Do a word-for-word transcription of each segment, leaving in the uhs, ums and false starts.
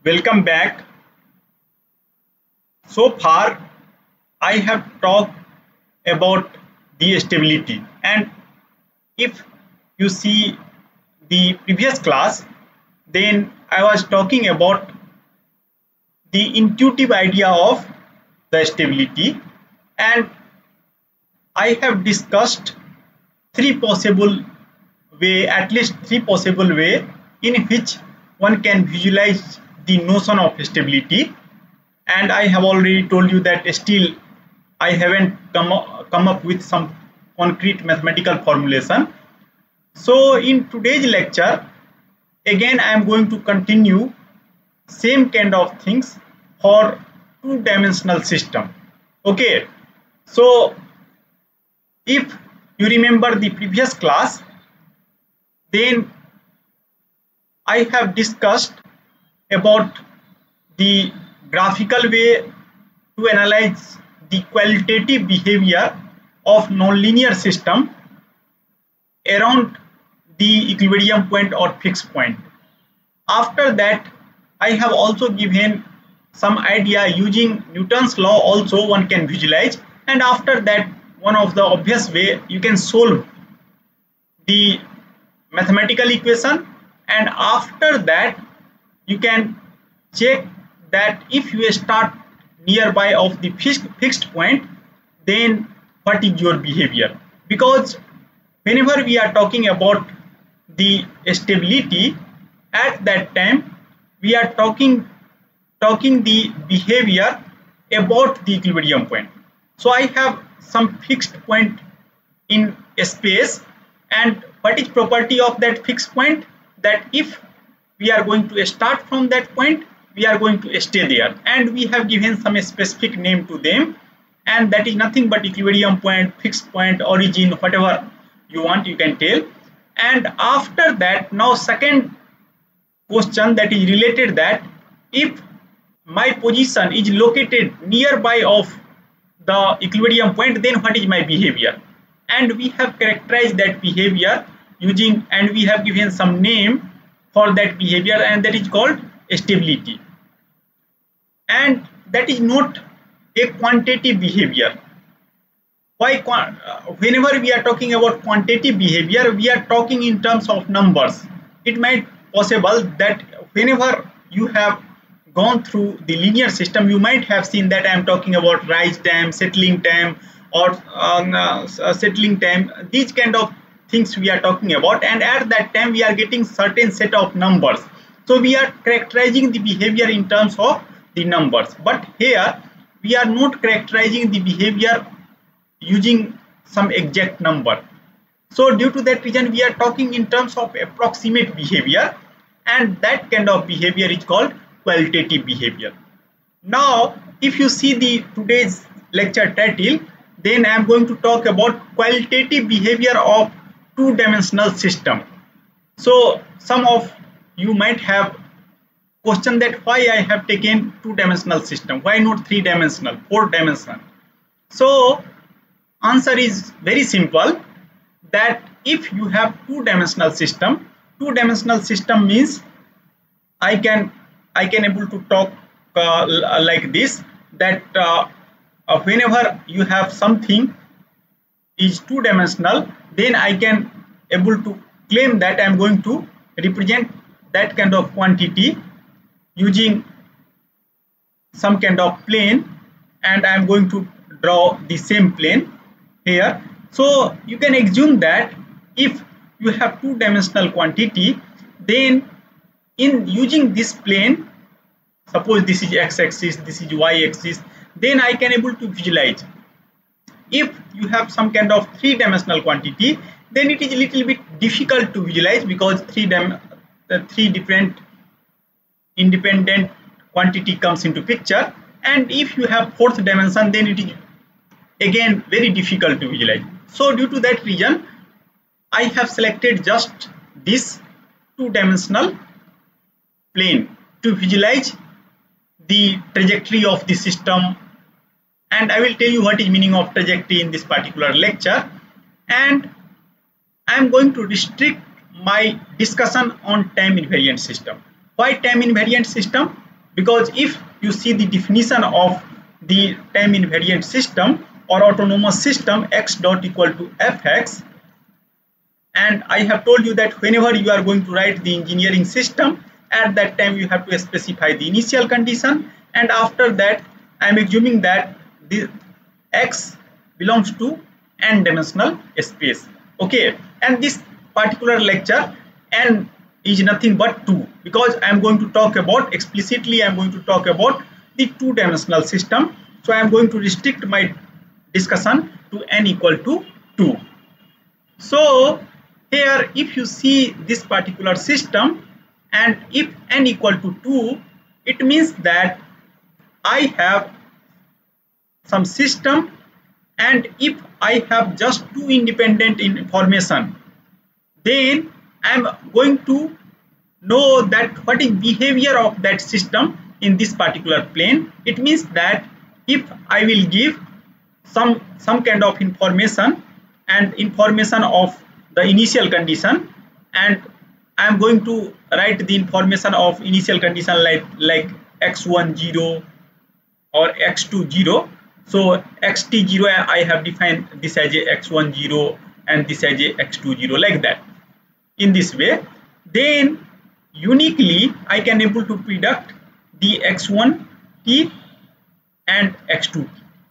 Welcome back. So far, I have talked about the stability, and if you see the previous class, then I was talking about the intuitive idea of the stability, and I have discussed three possible way, at least three possible way in which one can visualize the notion of stability. And I have already told you that still I haven't come up, come up with some concrete mathematical formulation. So in today's lecture, again I am going to continue same kind of things for two-dimensional system. Okay, so if you remember the previous class, then I have discussed about the graphical way to analyze the qualitative behavior of nonlinear system around the equilibrium point or fixed point. After that, I have also given some idea using Newton's law also one can visualize, and after that one of the obvious way you can solve the mathematical equation, and after that you can check that if you start nearby of the fixed, fixed point, then what is your behavior, because whenever we are talking about the stability, at that time we are talking talking the behavior about the equilibrium point. So I have some fixed point in space, and what is property of that fixed point, that if we are going to start from that point, we are going to stay there, and we have given some specific name to them, and that is nothing but equilibrium point, fixed point, origin, whatever you want you can tell. And after that, now second question that is related, that if my position is located nearby of the equilibrium point, then what is my behavior, and we have characterized that behavior using, and we have given some name for that behavior, and that is called stability. And that is not a quantitative behavior. Why? Whenever we are talking about quantitative behavior, we are talking in terms of numbers. It might possible that whenever you have gone through the linear system, you might have seen that I am talking about rise time, settling time, or um, uh, settling time. These kind of things we are talking about, and at that time we are getting certain set of numbers. So we are characterizing the behavior in terms of the numbers. But here we are not characterizing the behavior using some exact number. So due to that reason, we are talking in terms of approximate behavior, and that kind of behavior is called qualitative behavior. Now, if you see the today's lecture title, then I am going to talk about qualitative behavior of two-dimensional system. So some of you might have questioned that why I have taken two-dimensional system, why not three-dimensional, four-dimensional. So answer is very simple, that if you have two-dimensional system, two-dimensional system means I can I can able to talk uh, like this, that uh, uh, whenever you have something is two-dimensional, then I can able to claim that I am going to represent that kind of quantity using some kind of plane, and I am going to draw the same plane here. So you can assume that if you have two-dimensional quantity, then in using this plane, suppose this is x-axis, this is y-axis, then I can able to visualize. If you have some kind of three-dimensional quantity, then it is a little bit difficult to visualize, because three dim the three different independent quantity comes into picture, and if you have fourth dimension, then it is again very difficult to visualize. So due to that reason, I have selected just this two-dimensional plane to visualize the trajectory of the system, and I will tell you what is meaning of trajectory in this particular lecture. And I am going to restrict my discussion on time invariant system. Why time invariant system? because if you see the definition of the time invariant system or autonomous system, x dot equal to fx, and I have told you that whenever you are going to write the engineering system, at that time you have to specify the initial condition, and after that I am assuming that the x belongs to n dimensional space. Okay, and this particular lecture n is nothing but two, because I am going to talk about explicitly I am going to talk about the two dimensional system. So I am going to restrict my discussion to n equal to two. So here if you see this particular system, and if n equal to two, it means that I have some system, and if I have just two independent information, then I am going to know that what is behavior of that system in this particular plane. It means that if I will give some some kind of information and information of the initial condition, and I am going to write the information of initial condition like like x one zero or x two zero. So xt zero I have defined this as a x one zero and this as a x two zero, like that. In this way, then uniquely I can able to predict the x one t and x two t.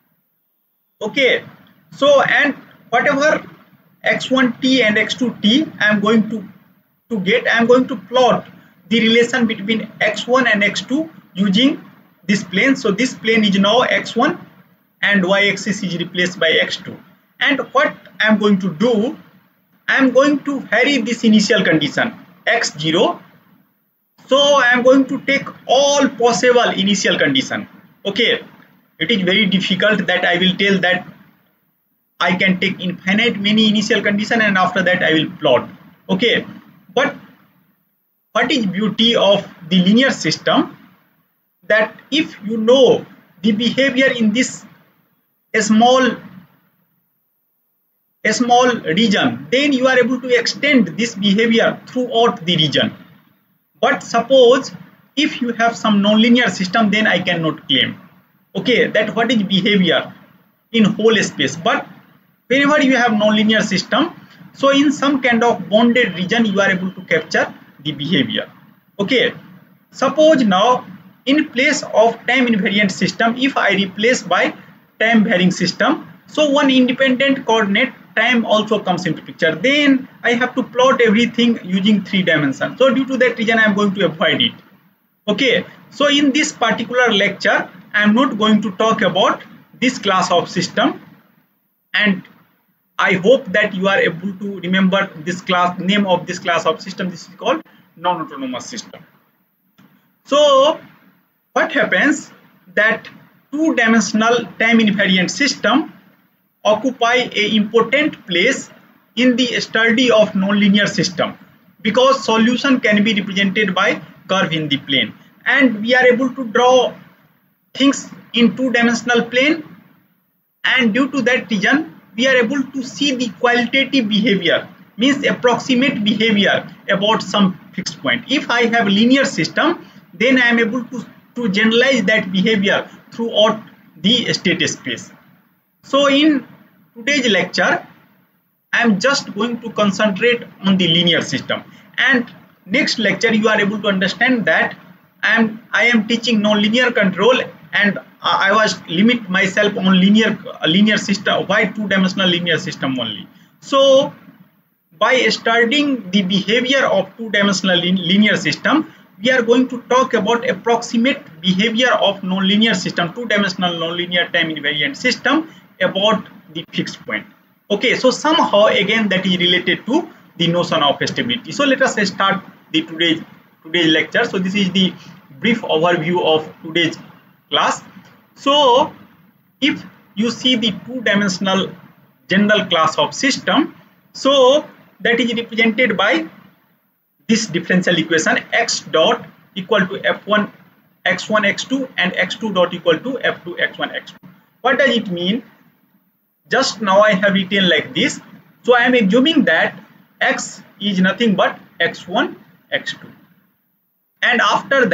Okay, so and whatever x one t and x two t I am going to to get, I am going to plot the relation between x one and x two using this plane. So this plane is now x one and y-axis is replaced by x two, and what I am going to do, I am going to vary this initial condition x zero. So I am going to take all possible initial condition. Okay, it is very difficult that I will tell that I can take infinite many initial condition and after that I will plot. Okay, but what is beauty of the linear system, that if you know the behavior in this a small a small region, then you are able to extend this behavior throughout the region. But suppose if you have some nonlinear system, then I cannot claim, okay, that what is behavior in whole space. But whenever you have nonlinear system, so in some kind of bounded region you are able to capture the behavior. Okay, suppose now in place of time invariant system, if I replace by time varying system, so one independent coordinate time also comes into picture, then I have to plot everything using three dimensions. So due to that reason I am going to avoid it. Okay, so in this particular lecture I am not going to talk about this class of system, and I hope that you are able to remember this class name of this class of system. This is called non-autonomous system. So what happens, that two dimensional time invariant system occupy a important place in the study of nonlinear system, because solution can be represented by curve in the plane, and we are able to draw things in two dimensional plane, and due to that reason we are able to see the qualitative behavior, means approximate behavior about some fixed point. If I have linear system, then I am able to, to generalize that behavior throughout the state space. So in today's lecture I am just going to concentrate on the linear system, and next lecture you are able to understand that I am I am teaching nonlinear control, and I was limit myself on linear uh, linear system. Why two dimensional linear system only? So by studying the behavior of two dimensional lin linear system, we are going to talk about approximate behavior of nonlinear system, two dimensional nonlinear time invariant system, about the fixed point. Okay, so somehow again that is related to the notion of stability. So let us start the today's today's lecture. So this is the brief overview of today's class. So if you see the two dimensional general class of system, so that is represented by this differential equation x dot equal to f one x one x two and x two dot equal to f two x one x two. What does it mean? Just now I have written like this. So I am assuming that x is nothing but x one x two, and after that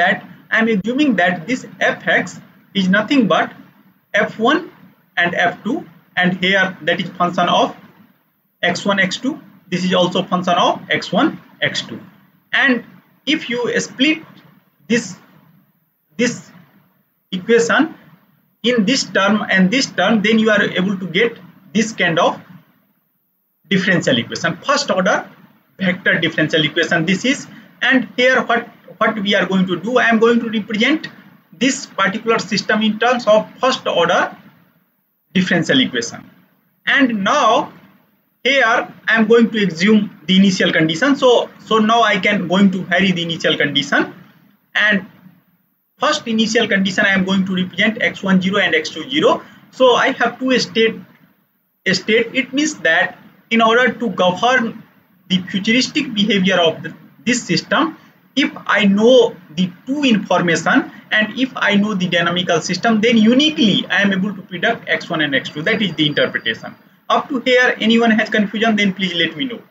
I am assuming that this fx is nothing but f one and f two, and here that is function of x one x two, this is also function of x one x two. And if you split this this equation in this term and this term, then you are able to get this kind of differential equation, first order vector differential equation this is. And here what what we are going to do, I am going to represent this particular system in terms of first order differential equation. And now here I am going to assume the initial condition. So so now I can going to vary the initial condition, and first initial condition I am going to represent x one zero and x two zero. So I have two state state. It means that in order to govern the futuristic behavior of the, this system, if I know the two information and if I know the dynamical system, then uniquely I am able to predict x one and x two. That is the interpretation. Up to here, anyone has confusion, then please let me know.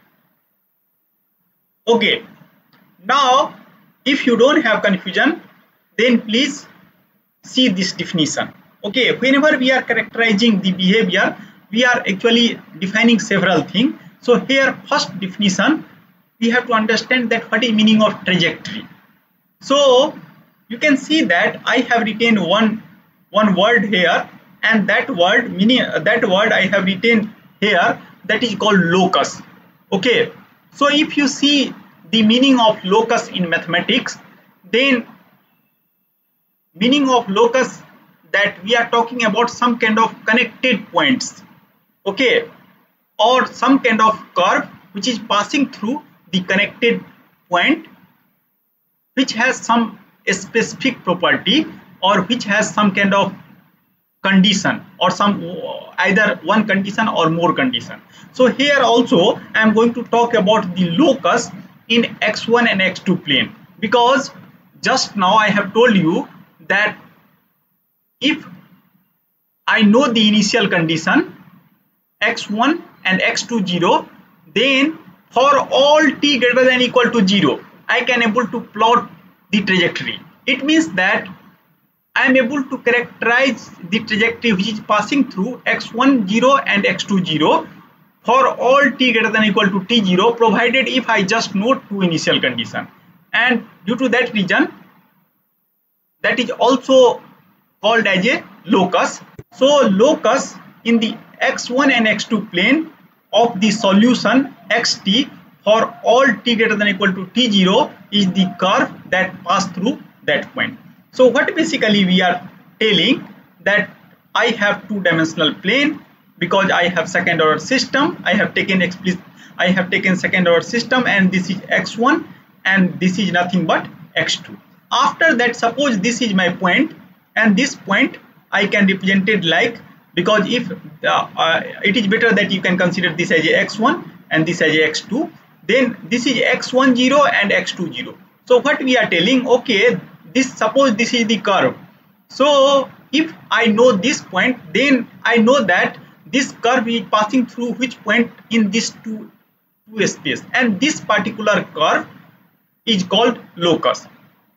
Okay, now if you don't have confusion, then please see this definition. Okay, whenever we are characterizing the behavior, we are actually defining several things. So here, first definition, we have to understand that what is meaning of trajectory. So you can see that I have written one one word here, and that word meaning that word I have written here, that is called locus. Okay, so if you see the meaning of locus in mathematics, then meaning of locus, that we are talking about some kind of connected points, okay, or some kind of curve which is passing through the connected point, which has some specific property or which has some kind of condition or some either one condition or more condition. So here also I am going to talk about the locus in x one and x two plane, because just now I have told you that if I know the initial condition x one and x two zero, then for all t greater than equal to zero, I can able to plot the trajectory. It means that I am able to characterize the trajectory which is passing through x one zero and x two zero for all t greater than equal to t zero, provided if I just know two initial condition. And due to that reason, that is also called as a locus. So locus in the x one and x two plane of the solution xt for all t greater than equal to t zero is the curve that pass through that point. So what basically we are telling, that I have two dimensional plane because I have second order system. I have taken explicit I have taken second order system, and this is x one and this is nothing but x two. After that, suppose this is my point, and this point I can represent it like, because if uh, uh, it is better that you can consider this as a x one and this as a x two, then this is x one zero and x two zero. So what we are telling, okay, this suppose this is the curve. So if I know this point, then I know that this curve is passing through which point in this two, two space, and this particular curve is called locus,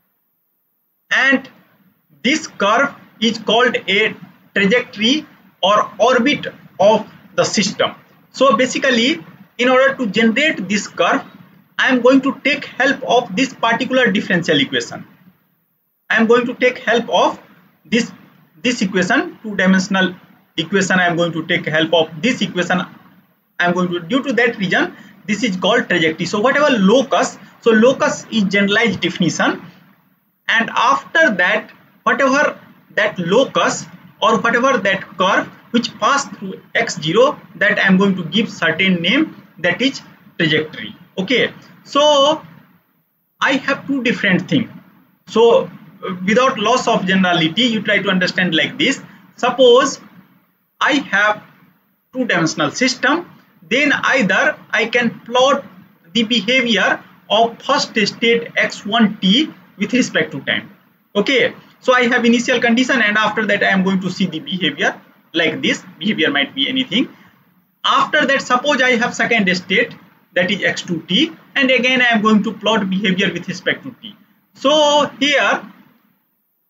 and this curve is called a trajectory or orbit of the system. So basically, in order to generate this curve, I am going to take help of this particular differential equation. I am going to take help of this this equation, two dimensional equation. I am going to take help of this equation. I am going to, due to that reason, this is called trajectory. So whatever locus, so locus is generalized definition, and after that, whatever that locus or whatever that curve which pass through x zero, that I am going to give certain name, that is trajectory. Okay, so I have two different things. So without loss of generality, you try to understand like this. Suppose I have two dimensional system, then either I can plot the behavior of first state x one t with respect to time. Okay, so I have initial condition, and after that I am going to see the behavior like this. Behavior might be anything. After that, suppose I have second state, that is x two t, and again I am going to plot behavior with respect to t. So here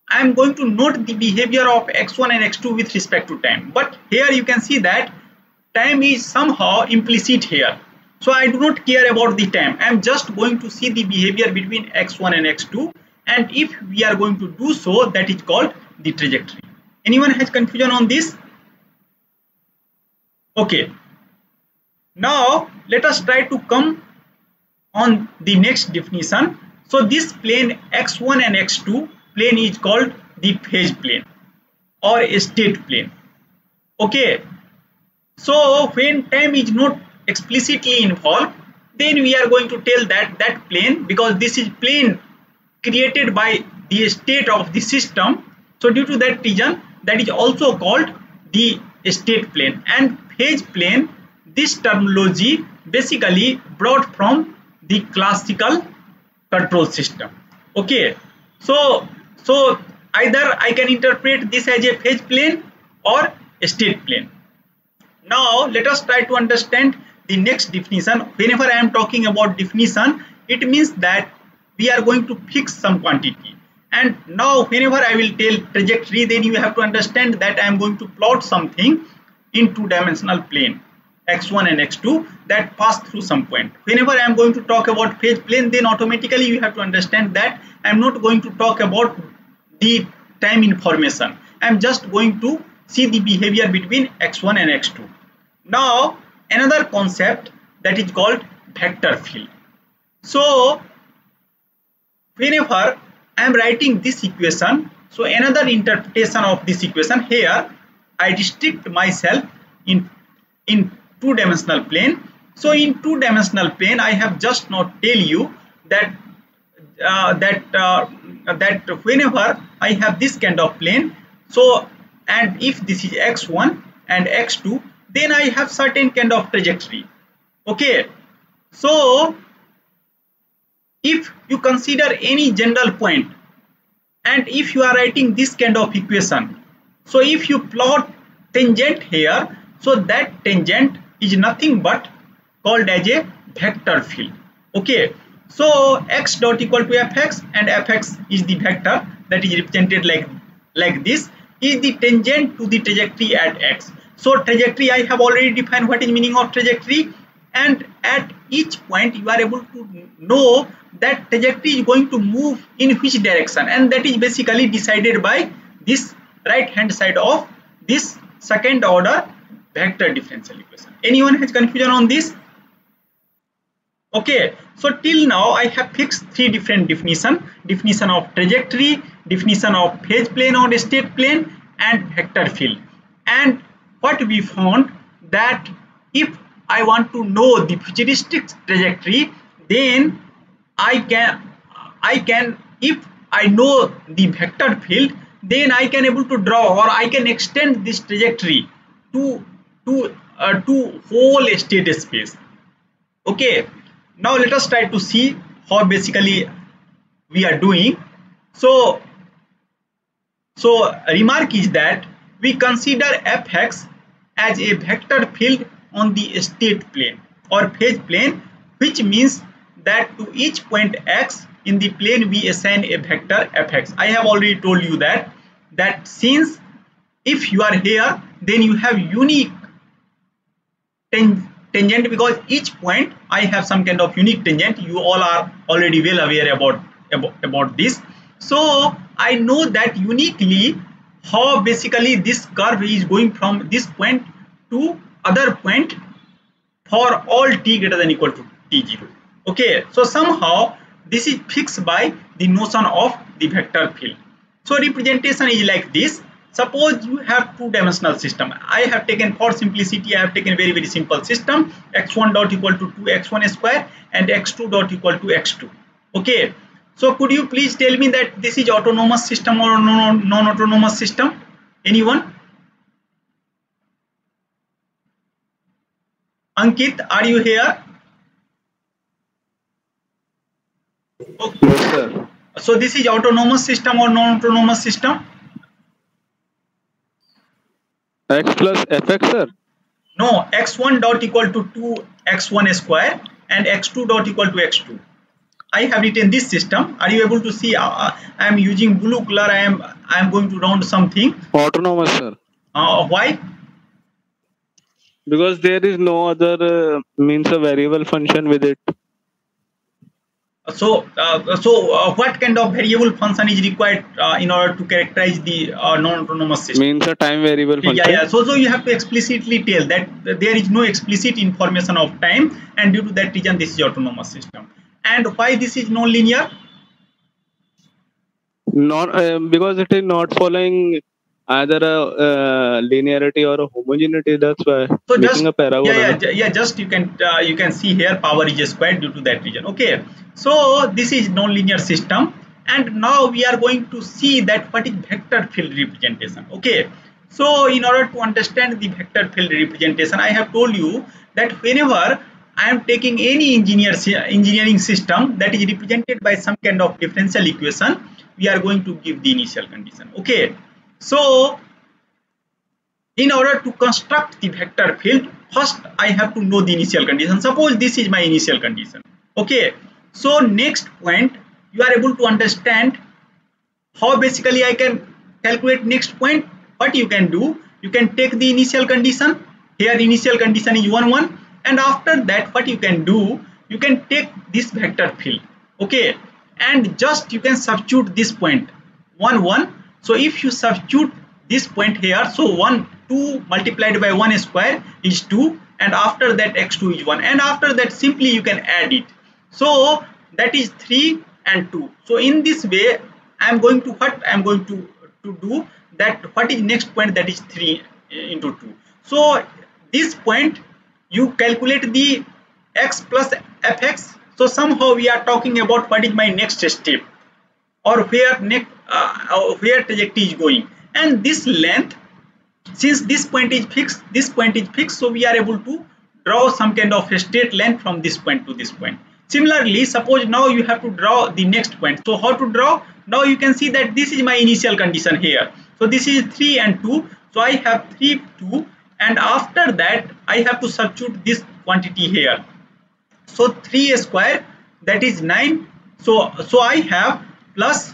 I am going to note the behavior of x one and x two with respect to time. But here you can see that time is somehow implicit here. So I do not care about the time. I am just going to see the behavior between x one and x two. And if we are going to do so, that is called the trajectory. Anyone has confusion on this? Okay. Now let us try to come on the next definition. So this plane x one and x two plane is called the phase plane or a state plane. Okay. So when time is not explicitly involved, then we are going to tell that that plane, because this is plane created by the state of the system. So due to that reason, that is also called the state plane. And phase plane, this terminology basically brought from the classical control system. Okay, so so either I can interpret this as a phase plane or a state plane. Now let us try to understand the next definition. Whenever I am talking about definition, it means that we are going to fix some quantity. And now whenever I will tell trajectory, then you have to understand that I am going to plot something in two-dimensional plane, x one and x two, that pass through some point. Whenever I am going to talk about phase plane, then automatically you have to understand that I am not going to talk about the time information. I am just going to see the behavior between x one and x two. Now another concept, that is called vector field. So whenever I am writing this equation, so another interpretation of this equation, here I restrict myself in in two-dimensional plane. So in two-dimensional plane, I have just not tell you that uh, that uh, that whenever I have this kind of plane, so and if this is x one and x two, then I have certain kind of trajectory. Okay, so if you consider any general point, and if you are writing this kind of equation, so if you plot tangent here, so that tangent is nothing but called as a vector field. Okay, so x dot equal to fx, and fx is the vector that is represented like like this, is the tangent to the trajectory at x. So trajectory, I have already defined what is meaning of trajectory, and at each point you are able to know that trajectory is going to move in which direction, and that is basically decided by this right hand side of this second order vector differential equation. Anyone has confusion on this? Okay, so till now I have fixed three different definition: definition of trajectory, definition of phase plane or state plane, and vector field. And what we found, that if I want to know the futuristic trajectory, then I can I can if I know the vector field, then I can able to draw, or I can extend this trajectory to to uh, to whole state space. Okay, now let us try to see how basically we are doing. So so remark is that we consider fx as a vector field on the state plane or phase plane, which means that to each point x in the plane we assign a vector fx. I have already told you that that since if you are here, then you have unique tangent, because each point I have some kind of unique tangent. You all are already well aware about about, about this. So I know that uniquely how basically this curve is going from this point to other point for all t greater than equal to t zero. Okay, so somehow this is fixed by the notion of the vector field. So representation is like this. Suppose you have two-dimensional system. I have taken, for simplicity, I have taken very very simple system: x one dot equal to two x one square and x two dot equal to x two. Okay, so could you please tell me that this is autonomous system or non-autonomous system? Anyone? Ankit, are you here? Okay. Yes, sir. So this is autonomous system or non-autonomous system? X plus fx, sir. No, x one dot equal to two x one square and x two dot equal to x two. I have written this system. Are you able to see? Uh, I am using blue color. I am I am going to round something. Autonomous, sir. Uh, why? Because there is no other uh, means a variable function with it. So, uh, so uh, what kind of variable function is required uh, in order to characterize the uh, non-autonomous system? Means a time variable Yeah, function. yeah. So, so you have to explicitly tell that there is no explicit information of time, and due to that reason, this is autonomous system. And why this is non-linear? Not uh, because it is not following either a uh, linearity or a homogeneity. That's why So making just a yeah, parabola. yeah, Na? ju- yeah. Just you can uh, you can see here power is squared due to that reason. Okay. So this is non-linear system, and now we are going to see that what is vector field representation. Okay. So in order to understand the vector field representation, I have told you that whenever I am taking any engineer engineering system that is represented by some kind of differential equation, we are going to give the initial condition. Okay. So in order to construct the vector field, first I have to know the initial condition. Suppose this is my initial condition. Okay. So next point, you are able to understand how basically I can calculate next point. What you can do, you can take the initial condition. Here initial condition is one one, and after that what you can do, you can take this vector field. Okay. And just you can substitute this point one one. So if you substitute this point here, so one two multiplied by one square is two, and after that x two is one, and after that simply you can add it. So that is three and two. So in this way I am going to what I am going to to do that what is next point, that is three into two. So this point you calculate the x plus fx. So somehow we are talking about what is my next step, or where next uh, where trajectory is going, and this length, since this point is fixed, this point is fixed, so we are able to draw some kind of a straight line from this point to this point. Similarly, suppose now you have to draw the next point. So how to draw? Now you can see that this is my initial condition here. So this is three and two. So I have three, two, and after that I have to substitute this quantity here. So three square, that is nine. So so I have plus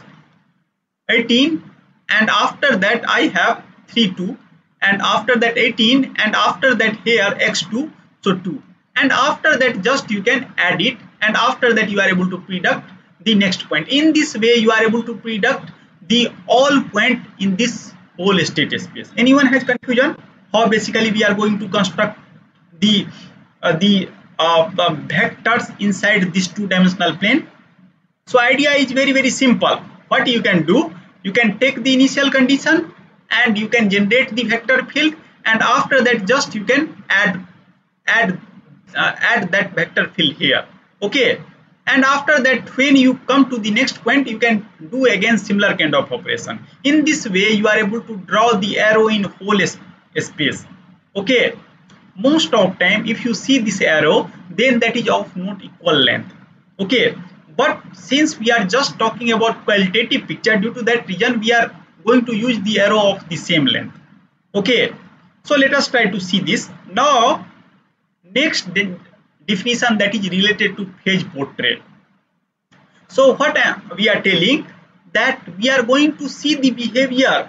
eighteen, and after that I have three two, and after that eighteen, and after that here x two, so two, and after that just you can add it, and after that you are able to predict the next point. In this way you are able to predict the all point in this whole state space. Anyone has confusion how basically we are going to construct the uh, the uh, uh, vectors inside this two dimensional plane? So idea is very very simple. What you can do, you can take the initial condition and you can generate the vector field, and after that just you can add add uh, add that vector field here. Okay, and after that when you come to the next point you can do again similar kind of operation. In this way you are able to draw the arrow in whole space. Okay, most of time if you see this arrow, then that is of not equal length. Okay, but since we are just talking about qualitative picture, due to that reason we are going to use the arrow of the same length. Okay, so let us try to see this now. Next de definition, that is related to phase portrait. So what we are telling, that we are going to see the behavior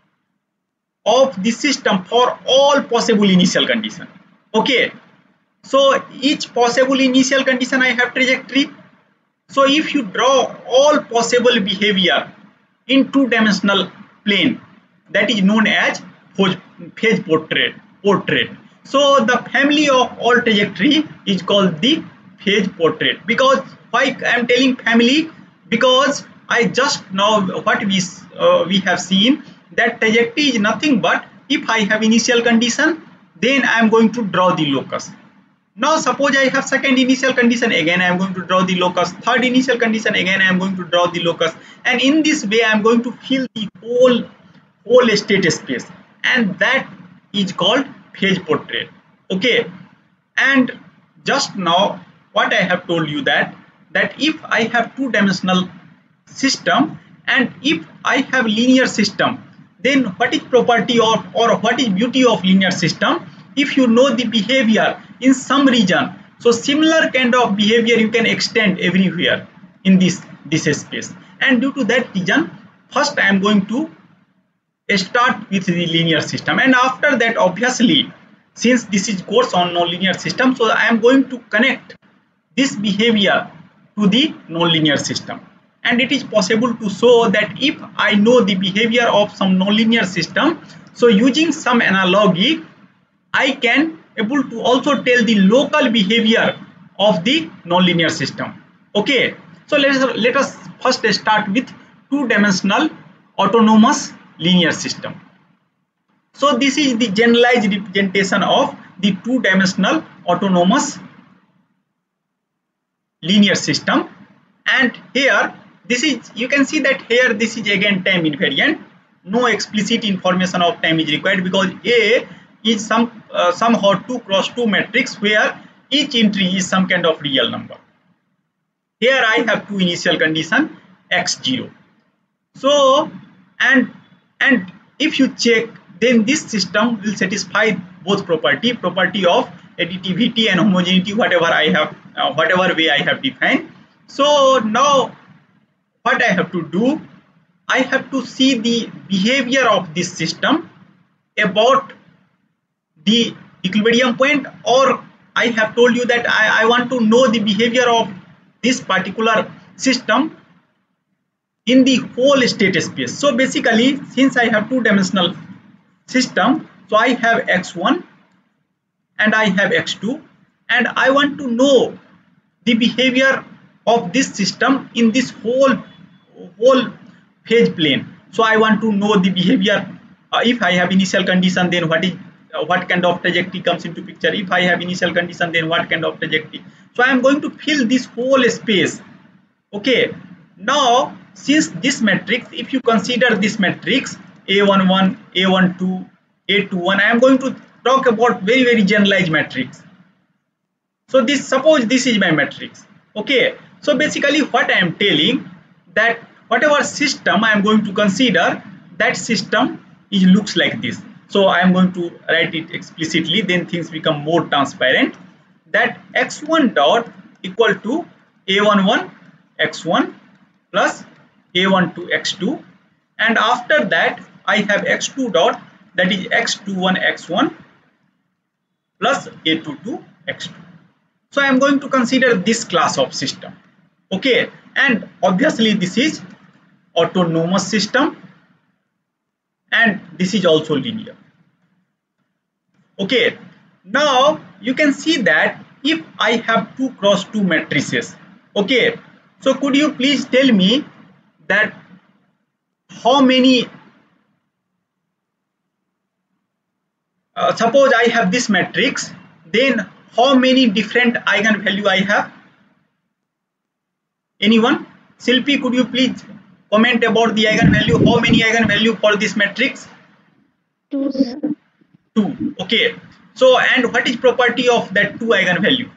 of the system for all possible initial condition. Okay, so each possible initial condition I have trajectory. So if you draw all possible behavior in two dimensional plane, that is known as phase portrait. portrait. So the family of all trajectory is called the phase portrait. Because why I am telling family? Because I just now what we uh, we have seen that trajectory is nothing but if I have initial condition, then I am going to draw the locus. Now suppose I have second initial condition, again I am going to draw the locus, third initial condition, again I am going to draw the locus, and in this way I am going to fill the whole whole state space, and that is called phase portrait. Okay, and just now what I have told you, that that if I have two dimensional system and if I have linear system, then what is property of or what is beauty of linear system? If you know the behavior in some region, so similar kind of behavior you can extend everywhere. in this this space. And due to that reason, first I am going to start with the linear system, and after that, obviously, since this is course on nonlinear system, so I am going to connect this behavior to the nonlinear system. And it is possible to show that if I know the behavior of some nonlinear system, so using some analogy, I can able to also tell the local behavior of the nonlinear system. Okay, so let us let us first start with two-dimensional autonomous linear system. So this is the generalized representation of the two-dimensional autonomous linear system. And here this is, you can see that here this is again time invariant. No explicit information of time is required because A is some uh, somehow two cross two matrix where each entry is some kind of real number. Here I have two initial condition x zero. So and and if you check, then this system will satisfy both property property of additivity and homogeneity, whatever I have uh, whatever way I have defined. So now what I have to do, I have to see the behavior of this system about the equilibrium point, or I have told you that I, I want to know the behavior of this particular system in the whole state space. So basically, since I have two dimensional system, so I have x one and I have x two, and I want to know the behavior of this system in this whole whole phase plane. So I want to know the behavior. Uh, if I have initial condition, then what is uh, what kind of trajectory comes into picture. If I have initial condition, then what kind of trajectory. So I am going to fill this whole space. Okay, now since this matrix, if you consider this matrix A one one, A one two, A two one, I am going to talk about very very generalized matrix. So this, suppose this is my matrix. Okay, so basically what I am telling, that whatever system I am going to consider, that system is looks like this. So I am going to write it explicitly, then things become more transparent, that x one dot equal to A one one x one plus A one two x two, and after that I have x two dot, that is x two one x one plus A two two x two. So I am going to consider this class of system. Okay, and obviously this is autonomous system and this is also linear. Okay, now you can see that if I have two cross two matrices, okay, so could you please tell me that how many, uh, suppose I have this matrix, then how many different eigenvalue I have? Anyone? Silpi, could you please comment about the eigenvalue? How many eigenvalue for this matrix? Two. Two. Okay. So, and what is property of that two eigenvalue?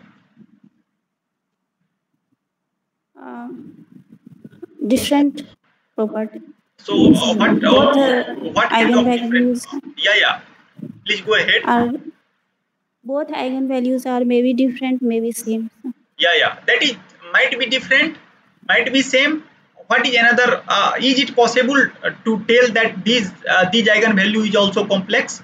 Uh, different property. So, uh, what Both uh, what kind of different? eigenvalues Yeah, yeah. Please go ahead. are both eigenvalues are maybe different, maybe same. Yeah, yeah. That is might be different, might be same. What is another? Uh, is it possible to tell that these uh, these eigenvalue is also complex?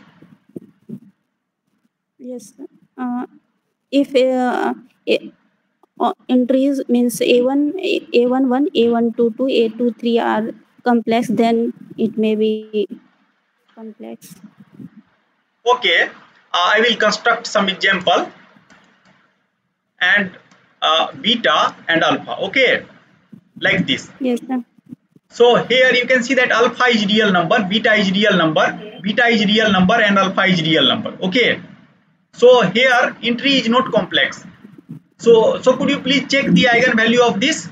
Yes. Uh, if uh, a, uh, entries means A one, A one one, A one two two, A two three are complex, then it may be complex. Okay, uh, I will construct some example, and uh, beta and alpha. Okay, like this. Yes, sir. So here you can see that alpha is real number, beta is real number, beta is real number, and alpha is real number. Okay. So here entry is not complex. So so could you please check the eigenvalue of this?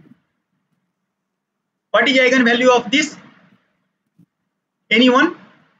What is eigenvalue of this? Anyone?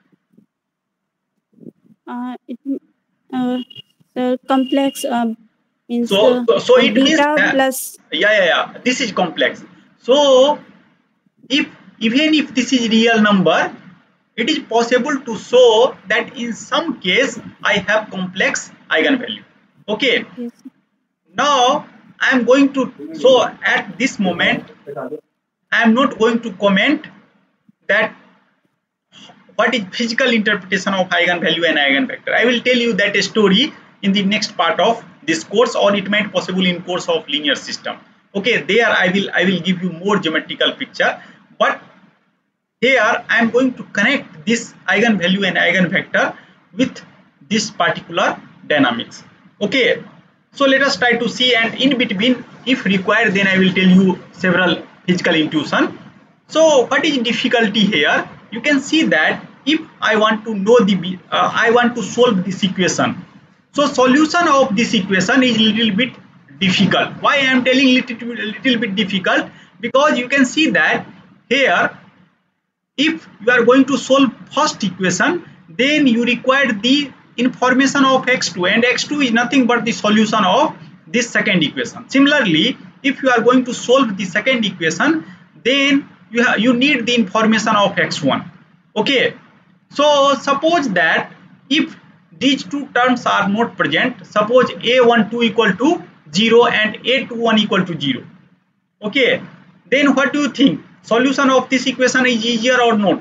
Uh, it, uh, the complex uh, means So uh, so, so it beta means that, plus. yeah yeah yeah. This is complex. So if even if this is real number, it is possible to show that in some case I have complex eigenvalue. Okay. Yes. Now I am going to, so at this moment I am not going to comment that what is physical interpretation of eigenvalue and eigenvector. I will tell you that story in the next part of this course, or it might possible in course of linear system. Okay, there I will I will give you more geometrical picture, but here I am going to connect this eigenvalue and eigenvector with this particular dynamics. Okay, so let us try to see, and in between if required then I will tell you several physical intuition. So what is difficulty here? You can see that if I want to know the uh, I want to solve this equation, so solution of this equation is little bit difficult. Why I am telling little, little bit difficult? Because you can see that here if you are going to solve first equation, then you require the information of x two, and x two is nothing but the solution of this second equation. Similarly, if you are going to solve the second equation, then you have you need the information of x one. Okay, so suppose that if these two terms are not present, suppose a one two equal to zero and a two one equal to zero. Okay, then what do you think? Solution of this equation is easier or not?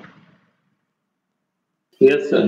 Yes, sir.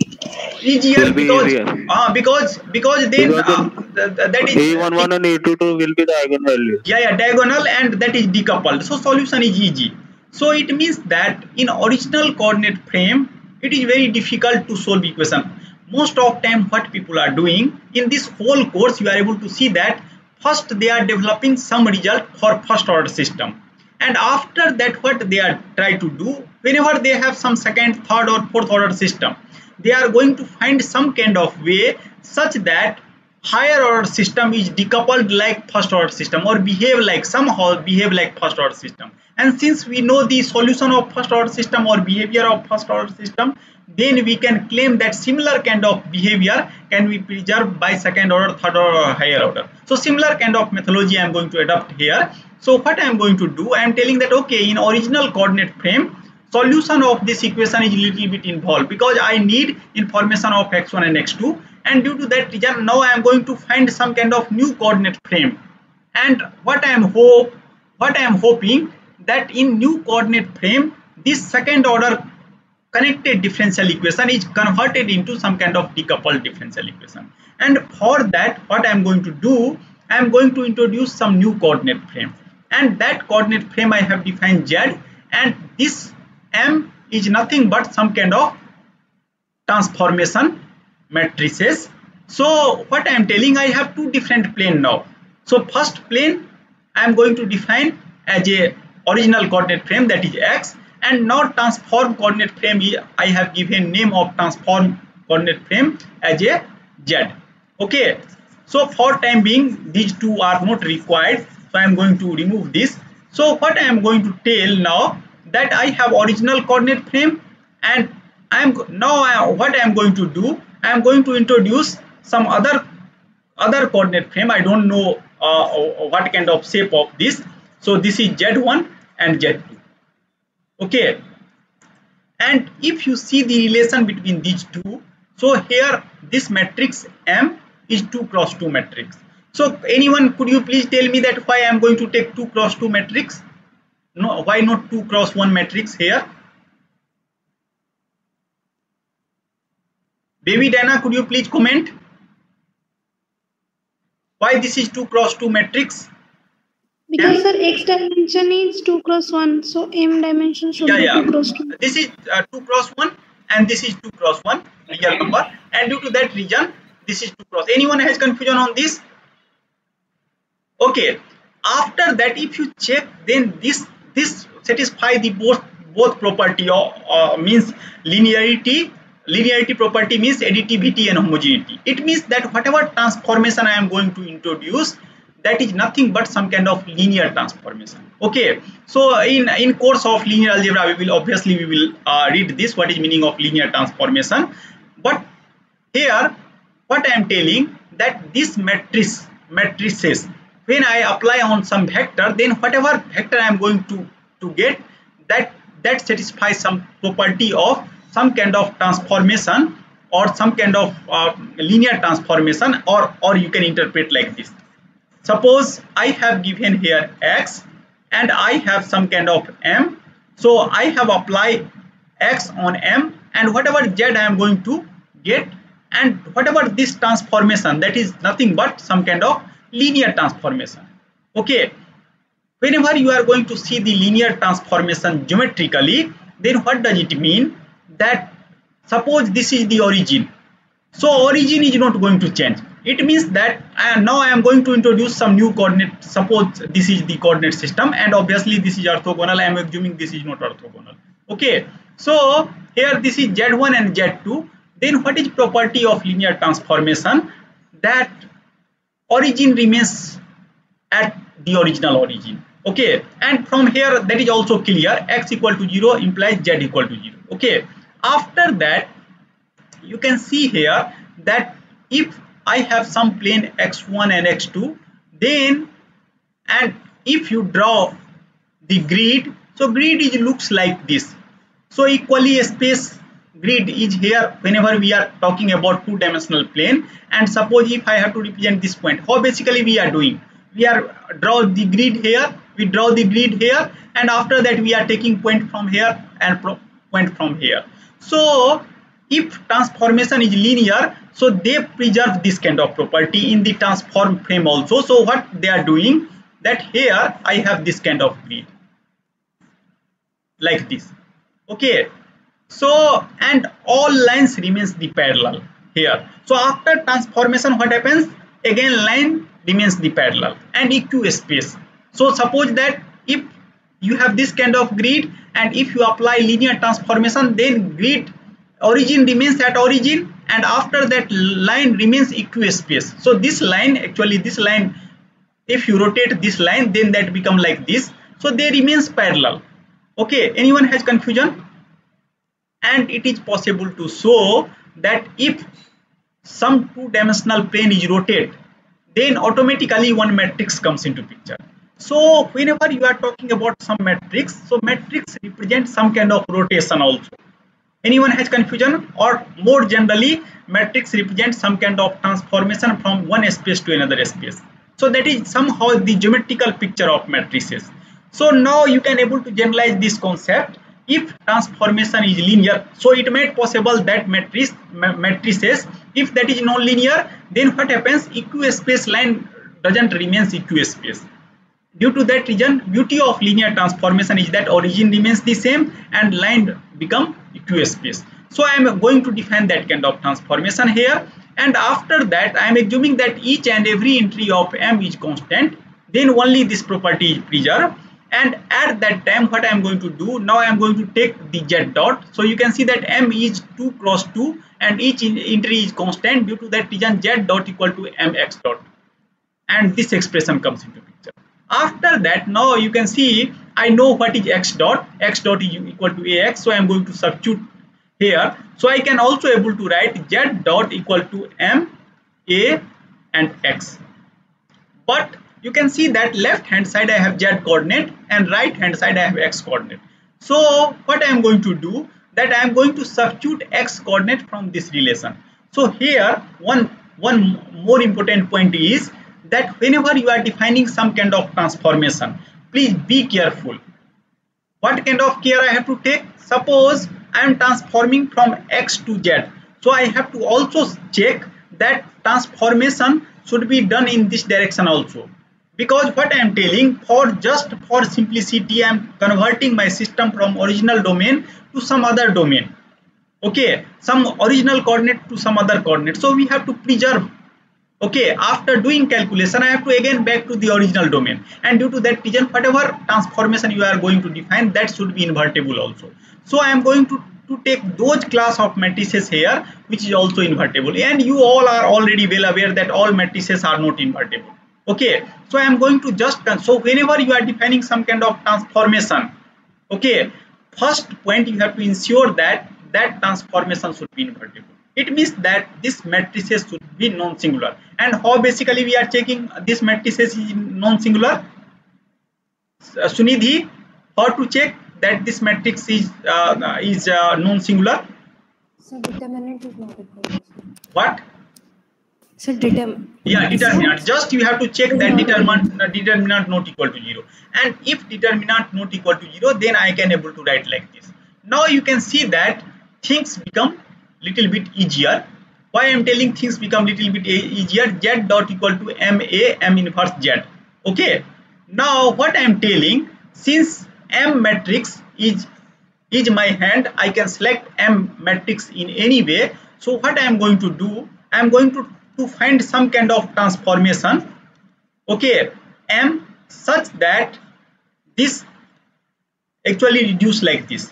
Easier Will be because easier. uh, because because then Because uh, th th that is A one one and A two two will be the eigenvalue. yeah yeah diagonal, and that is decoupled, so solution is easy. So it means that in original coordinate frame it is very difficult to solve equation. Most of time what people are doing in this whole course, you are able to see that first they are developing some result for first order system, and after that what they are try to do, whenever they have some second, third or fourth order system, they are going to find some kind of way such that higher order system is decoupled like first order system, or behave like somehow behave like first order system. And since we know the solution of first order system or behavior of first order system, then we can claim that similar kind of behavior can be preserved by second order, third order or higher order. So similar kind of methodology I am going to adopt here. So what I am going to do, I am telling that okay, in original coordinate frame solution of this equation is little bit involved, because I need information of x one and x two, and due to that reason now I am going to find some kind of new coordinate frame. And what I am hope what I am hoping that in new coordinate frame this second order connected differential equation is converted into some kind of decoupled differential equation. And for that what I am going to do, I am going to introduce some new coordinate frame, and that coordinate frame I have defined z, and this M is nothing but some kind of transformation matrices. So what I am telling, I have two different plane now. So first plane I am going to define as a original coordinate frame, that is x, and now transform coordinate frame I have given name of transform coordinate frame as a z. Okay, so for time being these two are not required, so I am going to remove this. So what I am going to tell now, that I have original coordinate frame, and I am now I, what I am going to do, I am going to introduce some other other coordinate frame. I don't know uh, what kind of shape of this. So this is z one and z two. Okay, and if you see the relation between these two, so here this matrix M is two cross two matrix. So anyone, could you please tell me that why I am going to take two cross two matrix? No, why not two cross one matrix here? Baby Dana, could you please comment why this is two cross two matrix? Because sir, x dimension is two cross one, so m dimension should Yeah, be yeah. two cross two. This is uh, two cross one and this is two cross one real number, and due to that reason this is two cross. Anyone has confusion on this? Okay. After that, if you check, then this this satisfy the both both property, or uh, means linearity. Linearity property means additivity and homogeneity. It means that whatever transformation I am going to introduce, that is nothing but some kind of linear transformation. Okay, so in in course of linear algebra we will obviously we will uh, read this, what is meaning of linear transformation. But here what I am telling, that this matrix matrices, when I apply on some vector, then whatever vector I am going to to get, that that satisfies some property of some kind of transformation or some kind of uh, linear transformation, or or you can interpret like this. suppose I have given here x and I have some kind of m, so I have applied x on m, and whatever z I am going to get, and whatever this transformation, that is nothing but some kind of linear transformation. Okay, whenever you are going to see the linear transformation geometrically, then what does it mean? That suppose this is the origin, so origin is not going to change. It means that I, now I am going to introduce some new coordinate. Suppose this is the coordinate system, and obviously this is orthogonal. I am assuming this is not orthogonal. Okay, so here this is z one and z two. Then what is property of linear transformation? That origin remains at the original origin. Okay, and from here that is also clear. X equal to zero implies z equal to zero. Okay, after that you can see here that if I have some plane x one and x two, then and if you draw the grid, so grid is looks like this. So equally space grid is here whenever we are talking about two dimensional plane. And suppose if I have to represent this point, how basically we are doing, we are draw the grid here, we draw the grid here, and after that we are taking point from here and point from here. So if transformation is linear, so they preserve this kind of property in the transform frame also. So what they are doing, that here I have this kind of grid like this. Okay, so and all lines remains the parallel here. So after transformation what happens, again line remains the parallel and equi-space. So suppose that if you have this kind of grid, and if you apply linear transformation, then grid origin remains at origin, and after that line remains equi-space. So this line, actually this line, if you rotate this line, then that become like this. So they remains parallel. Okay, anyone has confusion? And it is possible to show that if some two dimensional plane is rotated, then automatically one matrix comes into picture. So whenever you are talking about some matrix, so matrix represents some kind of rotation also. Anyone has confusion? Or more generally, matrix represents some kind of transformation from one space to another space. So that is somehow the geometrical picture of matrices. So now you can able to generalize this concept. If transformation is linear, so it made possible that matrix matrices, if that is non-linear, then what happens, equi-space line doesn't remains equi-space. Due to that reason, beauty of linear transformation is that origin remains the same and line become equi-space. So I am going to define that kind of transformation here, and after that I am assuming that each and every entry of M is constant, then only this property is preserved. And at that time what I am going to do, now I am going to take the z dot. So you can see that M is two cross two and each entry is constant. Due to that reason, z dot equal to mx dot, and this expression comes into picture. After that, now you can see I know what is x dot. X dot is equal to ax, so I am going to substitute here. So I can also able to write z dot equal to m, a and x. But you can see that left hand side I have z coordinate and right hand side I have x coordinate. So what I am going to do, that I am going to substitute x coordinate from this relation. So here one one more important point is that whenever you are defining some kind of transformation, please be careful. What kind of care I have to take? Suppose I am transforming from x to z, so I have to also check that transformation should be done in this direction also. Because what I am telling, for just for simplicity, I am converting my system from original domain to some other domain. Okay, some original coordinate to some other coordinate. So we have to preserve. Okay, after doing calculation, I have to again back to the original domain. And due to that reason, whatever transformation you are going to define, that should be invertible also. So I am going to, to take those class of matrices here, which is also invertible. And you all are already well aware that all matrices are not invertible. Okay, so I am going to just, so whenever you are defining some kind of transformation, okay, first point you have to ensure that that transformation should be invertible. It means that this matrices should be non-singular. And how basically we are checking this matrices is non-singular? Uh, Sunidhi, how to check that this matrix is uh, is uh, non-singular? So determinant is not equal. What? So determ. Yeah, determinant. Just you have to check that No. determinant uh, determinant not equal to zero. And if determinant not equal to zero, then I can able to write like this. Now you can see that things become little bit easier. Why I am telling things become little bit easier? Z dot equal to M A M inverse Z. Okay. Now what I am telling, since M matrix is is my hand, I can select M matrix in any way. So what I am going to do, I am going to, to find some kind of transformation, okay, M, such that this actually reduce like this.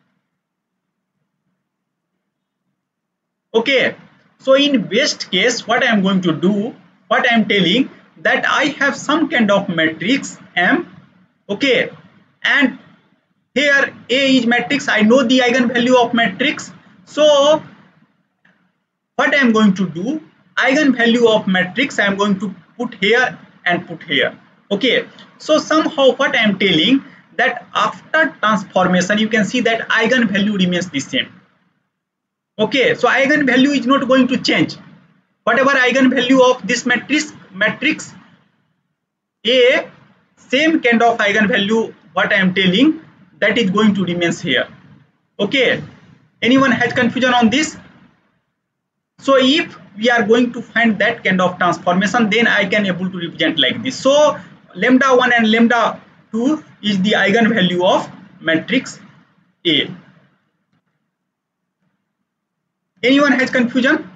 Okay, so in best case, what I am going to do, what I am telling, that I have some kind of matrix M, okay, and here A is matrix, I know the eigenvalue of matrix. So what I am going to do, eigenvalue of matrix I am going to put here and put here. Okay, so somehow what I am telling, that after transformation you can see that eigenvalue remains the same. Okay, so eigenvalue is not going to change. Whatever eigenvalue of this matrix matrix A, same kind of eigenvalue what I am telling, that is going to remains here. Okay, anyone has confusion on this? So if we are going to find that kind of transformation, then I can able to represent like this. So lambda one and lambda two is the eigenvalue of matrix A. Anyone has confusion?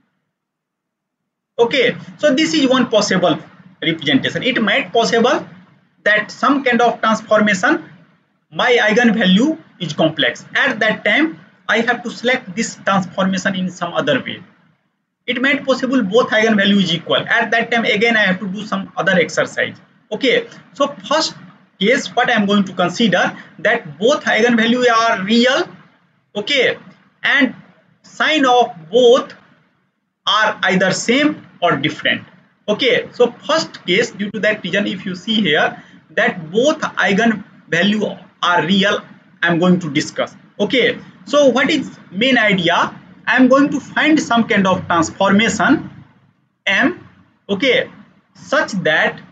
Okay, so this is one possible representation. It might possible that some kind of transformation, my eigenvalue is complex. At that time, I have to select this transformation in some other way. It might possible both eigenvalue is equal. At that time, again, I have to do some other exercise. Okay, so first case, what I am going to consider, that both eigenvalue are real. Okay, and sign of both are either same or different. Okay, so first case, due to that reason, if you see here that both eigenvalue are real, I am going to discuss. Okay, so what is main idea? I am going to find some kind of transformation M, okay, such that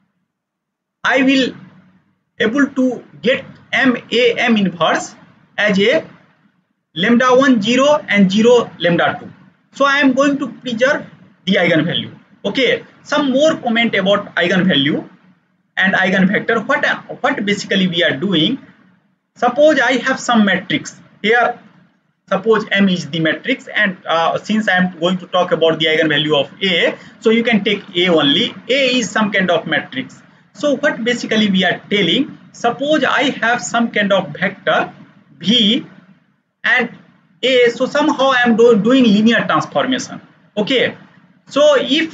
I will able to get M A M inverse as a lambda one zero and zero lambda two. So I am going to preserve the eigenvalue. Okay, some more comment about eigenvalue and eigenvector. What what basically we are doing? Suppose I have some matrix here. Suppose M is the matrix, and uh, since I am going to talk about the eigenvalue of A, so you can take A only. A is some kind of matrix. So what basically we are telling, suppose I have some kind of vector V and A, so somehow I am do, doing linear transformation. Okay, so if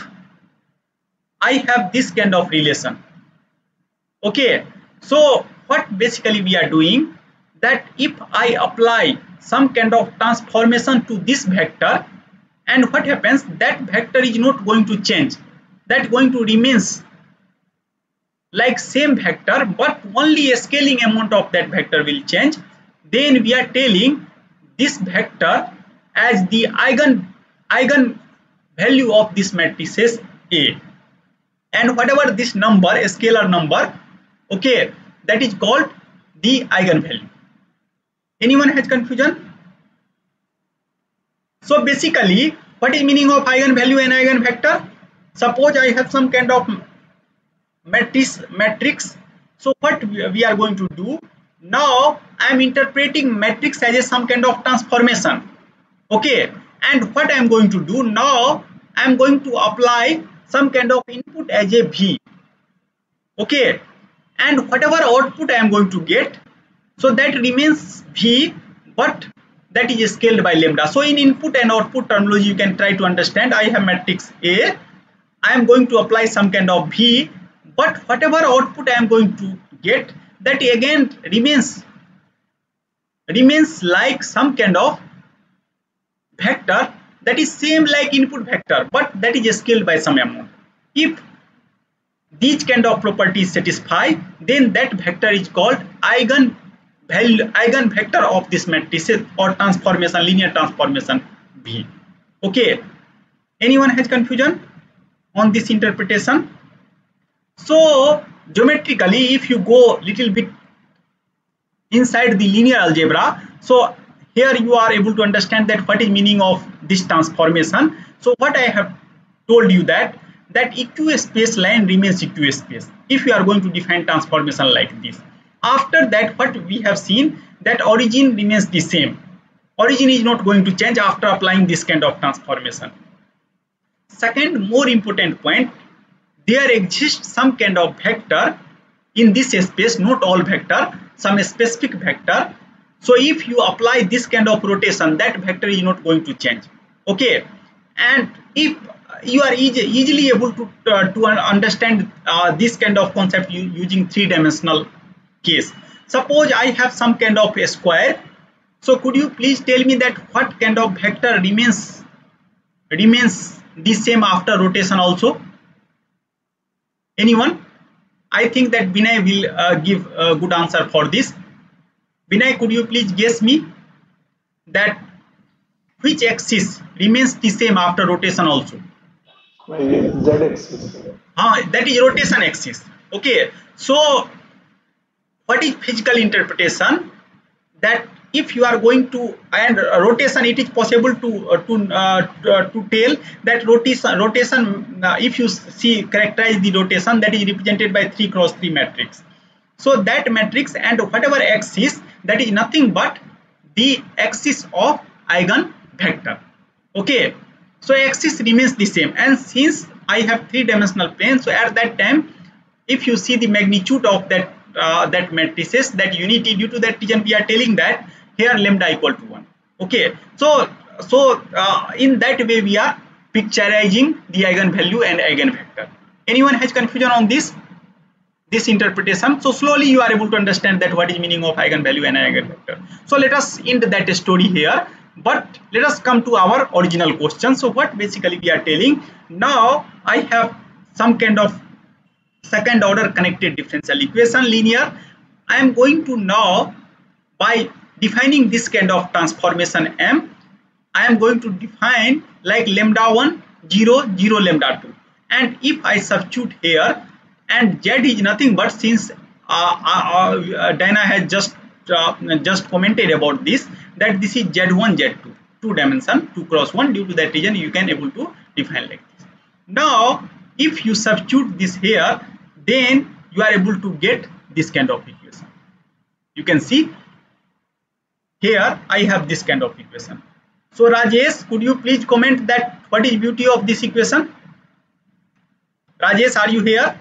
I have this kind of relation, okay, so what basically we are doing, that if I apply some kind of transformation to this vector, and what happens, that vector is not going to change, that going to remains like same vector, but only a scaling amount of that vector will change. Then we are telling this vector as the eigen eigen value of this matrix is A, and whatever this number, a scalar number, okay, that is called the eigenvalue. Anyone has confusion? So basically, what is meaning of eigenvalue and eigenvector? Suppose I have some kind of matrix matrix. So what we are going to do now, I am interpreting matrix as a some kind of transformation. Okay, and what I am going to do now, I am going to apply some kind of input as a V. Okay, and whatever output I am going to get, so that remains V, but that is scaled by lambda. So in input and output terminology, you can try to understand. I have matrix A, I am going to apply some kind of V, but whatever output I am going to get, that again remains remains like some kind of vector that is same like input vector, but that is scaled by some amount. If these kind of properties satisfy, then that vector is called eigen value, eigen vector of this matrix or transformation, linear transformation V. Okay, Anyone has confusion on this interpretation? So geometrically, if you go little bit inside the linear algebra, so here you are able to understand that what is meaning of this transformation. So what I have told you that that equispace line remains equispace if you are going to define transformation like this. After that, what we have seen, that origin remains the same. Origin is not going to change after applying this kind of transformation. Second, more important point, there exists some kind of vector in this space, not all vector, some specific vector. So if you apply this kind of rotation, that vector is not going to change. Okay, and if you are easy, easily able to uh, to understand uh, this kind of concept using three dimensional case. Suppose I have some kind of a square. So could you please tell me that what kind of vector remains remains the same after rotation also? Anyone? I think that Vinay will uh, give a good answer for this. Vinay, could you please guess me that which axis remains the same after rotation also? Z axis. Ah, that is rotation axis. Okay. So what is physical interpretation? That if you are going to and uh, rotation, it is possible to uh, to uh, to, to tell that rotation rotation uh, if you see characterize the rotation, that is represented by three cross three matrix. So that matrix and whatever axis, that is nothing but the axis of eigen vector. Okay, so axis remains the same, and since I have three dimensional plane, so at that time if you see the magnitude of that uh, that matrices, that unity, due to that reason we are telling that here lambda equal to one. Okay, so so uh, in that way we are picturizing the eigenvalue and eigenvector. Anyone has confusion on this this interpretation? So slowly you are able to understand that what is meaning of eigenvalue and eigenvector. So let us end that story here, but let us come to our original question. So what basically we are telling, now I have some kind of second order connected differential equation linear. I am going to now, by defining this kind of transformation M, I am going to define like lambda one, zero, zero, lambda two. And if I substitute here, and Z is nothing but, since uh, uh, uh, Diana has just uh, just commented about this, that this is Z one, Z two, two dimension, two cross one. Due to that reason you can able to define like this. Now if you substitute this here, then you are able to get this kind of equation. You can see here I have this kind of equation. So Rajesh, could you please comment that what is beauty of this equation? Rajesh, are you here?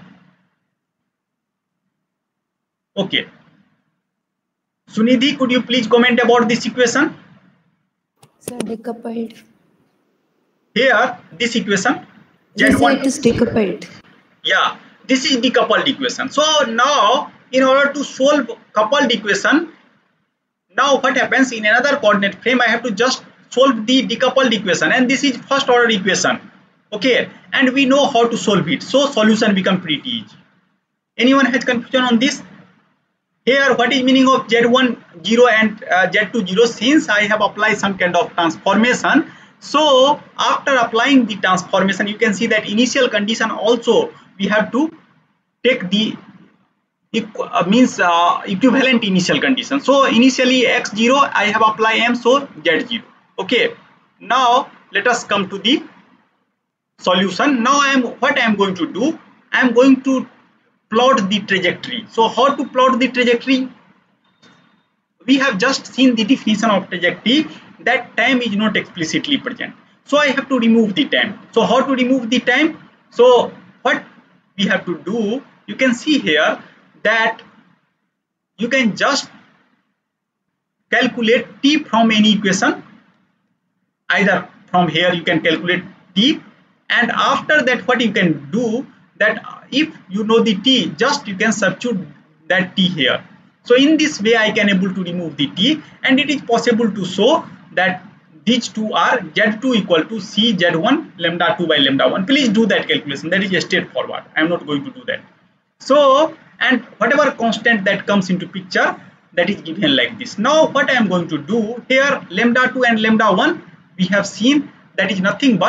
Okay. Sunidhi, could you please comment about this equation? Sir, decoupled. Here, this equation. Yes, sir, it is decoupled. Yeah, this is decoupled equation. So now, in order to solve coupled equation, now what happens, in another coordinate frame, I have to just solve the decoupled equation, and this is first order equation. Okay, and we know how to solve it. So solution become pretty easy. Anyone has confusion on this? Here, what is meaning of Z one zero and uh, Z two zero? Since I have applied some kind of transformation, so after applying the transformation, you can see that initial condition also we have to take the uh, means uh, equivalent initial condition. So initially x zero, I have applied M, so Z zero. Okay, now let us come to the solution. Now I am what I am going to do, I am going to plot the trajectory. So how to plot the trajectory? We have just seen the definition of trajectory, that time is not explicitly present. So I have to remove the time. So how to remove the time? So what we have to do, you can see here that you can just calculate t from any equation. Either from here you can calculate t, and after that what you can do, that if you know the t, just you can substitute that t here. So in this way I can able to remove the t, and it is possible to show that these two are Z two equal to C Z one lambda two by lambda one. Please do that calculation, that is straightforward. I am not going to do that. So, and whatever constant that comes into picture, that is given like this. Now what I am going to do here, lambda two and lambda one, we have seen that is nothing but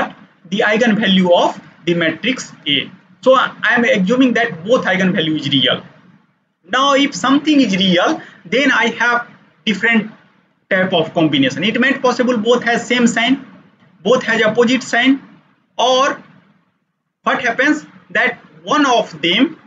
the eigenvalue of the matrix A. So I am assuming that both eigenvalue is real. Now if something is real, then I have different type of combination. It might possible both has same sign, both has opposite sign, or what happens that one of them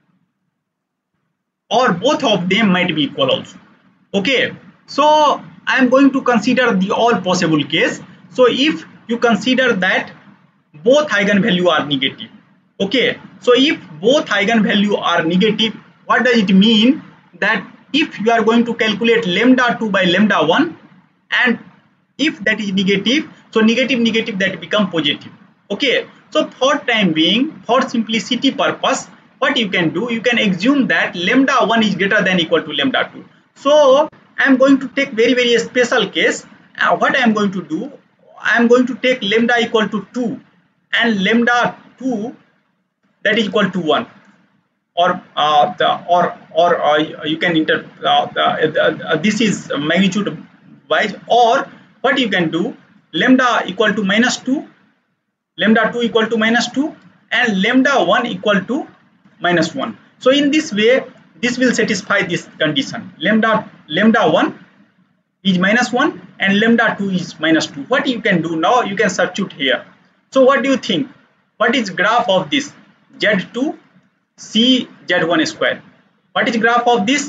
or both of them might be equal also. Okay, so I am going to consider the all possible case. So if you consider that both eigenvalue are negative, okay, so if both eigenvalue are negative, what does it mean? That if you are going to calculate lambda two by lambda one, and if that is negative, so negative negative that become positive. Okay, so for time being, for simplicity purpose, what you can do, you can assume that lambda one is greater than equal to lambda two. So I am going to take very very special case. Uh, what I am going to do, I am going to take lambda equal to two and lambda two that is equal to one, or uh, the, or or uh, you can inter uh, uh, uh, this is magnitude wise, or what you can do, lambda equal to minus two, lambda two equal to minus two, and lambda one equal to minus one. So in this way, this will satisfy this condition. Lambda lambda one is minus one and lambda two is minus two. What you can do now, you can substitute here. So what do you think? What is graph of this? Z two C Z one square. What is graph of this?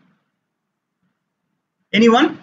Anyone?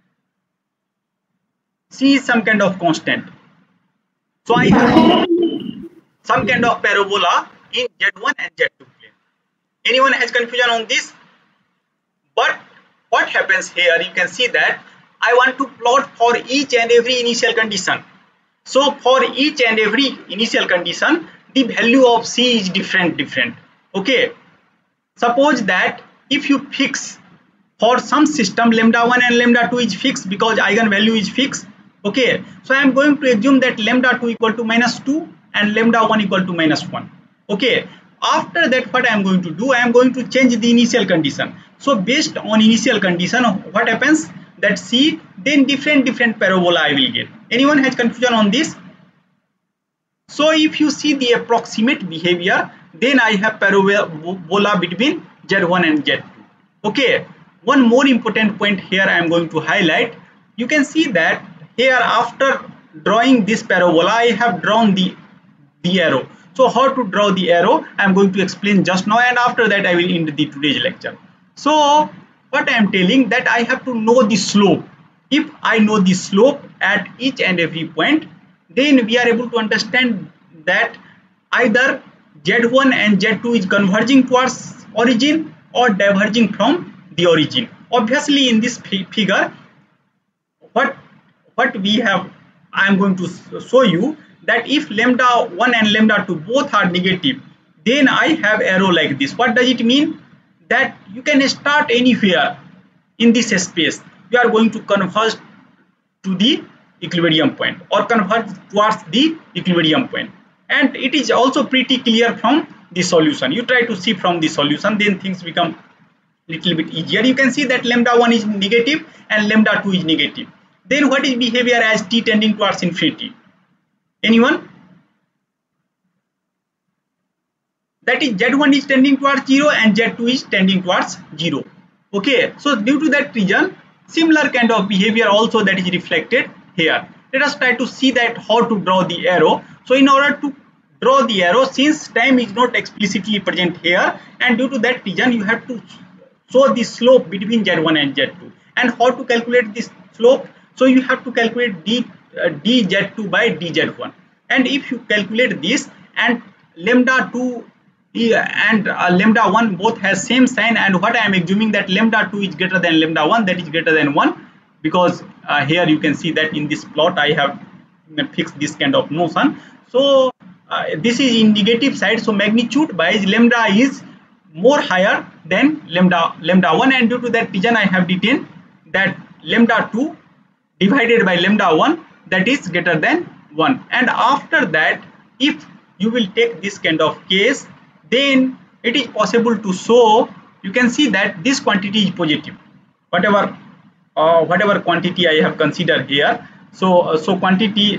C is some kind of constant. So I have some kind of parabola in Z one and Z two plane. Anyone has confusion on this? But what happens here, you can see that I want to plot for each and every initial condition. So for each and every initial condition, the value of C is different different. Okay, suppose that if you fix for some system lambda one and lambda two is fixed because eigenvalue is fixed. Okay, so I am going to assume that lambda two equal to minus two and lambda one equal to minus one. Okay, after that what I am going to do, I am going to change the initial condition. So based on initial condition, what happens that C, then different different parabola I will get. Anyone has confusion on this? So if you see the approximate behavior, then I have parabola between Z one and Z two. Okay, one more important point here I am going to highlight. You can see that here after drawing this parabola, I have drawn the the arrow. So how to draw the arrow, I am going to explain just now, and after that I will end the today's lecture. So what I am telling, that I have to know the slope. If I know the slope at each and every point, then we are able to understand that either Z one and Z two is converging towards origin or diverging from the origin. Obviously in this figure, what what we have, I am going to show you that if lambda one and lambda two both are negative, then I have arrow like this. What does it mean? That you can start anywhere in this space, you are going to converge to the equilibrium point or converge towards the equilibrium point. And it is also pretty clear from the solution. You try to see from the solution, then things become little bit easier. You can see that lambda one is negative and lambda two is negative. Then what is behavior as t tending towards infinity? Anyone? That is Z one is tending towards zero and Z two is tending towards zero. Okay, so due to that reason, similar kind of behavior also that is reflected here. Let us try to see that how to draw the arrow. So in order to draw the arrow, since time is not explicitly present here, and due to that reason you have to show the slope between Z one and Z two. And how to calculate this slope? So you have to calculate d uh, d Z two by d Z one. And if you calculate this, and lambda two and uh, lambda one both has same sign, and what I am assuming that lambda two is greater than lambda one, that is greater than one, because uh, here you can see that in this plot I have fixed this kind of notion. So uh, this is in negative side, so magnitude wise lambda is more higher than lambda lambda one, and due to that reason I have written that lambda two divided by lambda one, that is greater than one. And after that, if you will take this kind of case, then it is possible to show, you can see that this quantity is positive, whatever uh, whatever quantity I have considered here. So uh, so quantity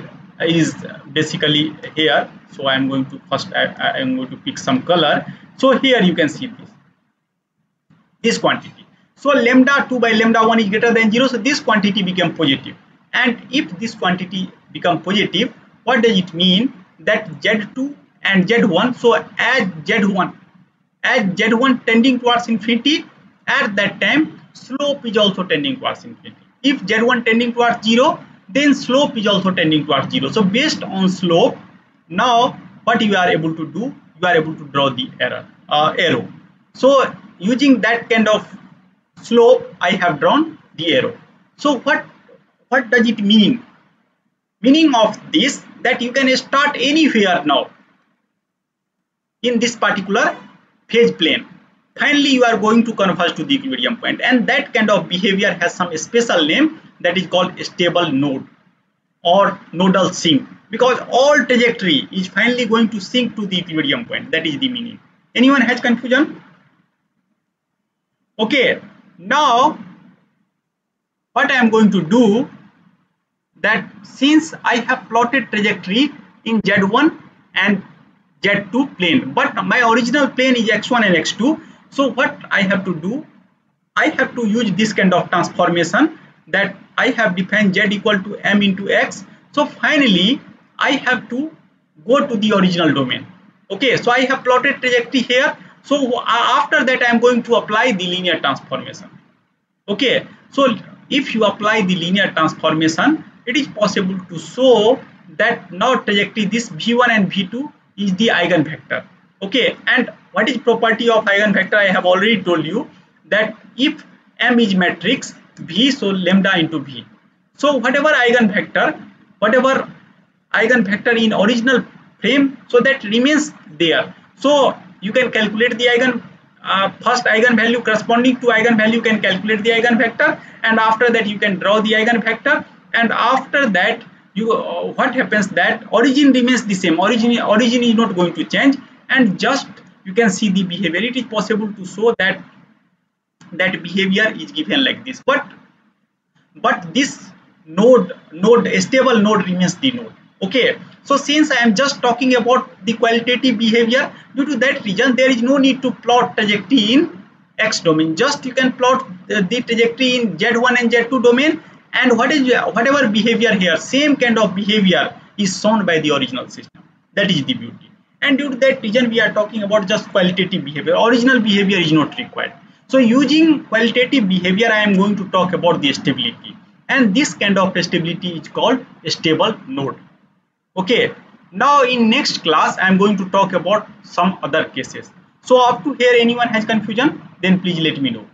is basically here. So I am going to first I, I am going to pick some color. So here you can see this this quantity. So lambda two by lambda one is greater than zero. So this quantity became positive. And if this quantity become positive, what does it mean? That Z two and Z one. So as Z one, as Z one tending towards infinity, at that time slope is also tending towards infinity. If Z one tending towards zero, then slope is also tending towards zero. So based on slope, now what you are able to do, you are able to draw the error uh, arrow. So using that kind of slope, I have drawn the arrow. So what what does it mean? Meaning of this, that you can start anywhere now in this particular phase plane. Finally you are going to converge to the equilibrium point, and that kind of behavior has some special name, that is called stable node or nodal sink, because all trajectory is finally going to sink to the equilibrium point. That is the meaning. Anyone has confusion? Okay, now what I am going to do, that since I have plotted trajectory in Z one and Z two plane, but my original plane is x one and x two, so what I have to do, I have to use this kind of transformation, that I have defined Z equal to m into x. So finally I have to go to the original domain. Okay, so I have plotted trajectory here. So after that I am going to apply the linear transformation. Okay, so if you apply the linear transformation, it is possible to show that now trajectory, this v one and v two is the eigenvector. Okay, and what is property of eigenvector? I have already told you that if m is matrix v, so lambda into v. So whatever eigenvector, whatever eigenvector in original frame, so that remains there. So you can calculate the eigen uh, first eigenvalue corresponding to eigenvalue, you can calculate the eigenvector, and after that you can draw the eigenvector, and after that you uh, what happens, that origin remains the same, origin origin is not going to change, and just you can see the behavior. It is possible to show that that behavior is given like this, but but this node node stable node remains the node. Okay, so since I am just talking about the qualitative behavior, due to that reason there is no need to plot trajectory in x domain. Just you can plot the, the trajectory in Z one and Z two domain, and what is whatever behavior here, same kind of behavior is shown by the original system. That is the beauty. And due to that reason we are talking about just qualitative behavior. Original behavior is not required. So using qualitative behavior, I am going to talk about the stability, and this kind of stability is called stable node. Okay, now in next class I am going to talk about some other cases. So up to here anyone has confusion, then please let me know.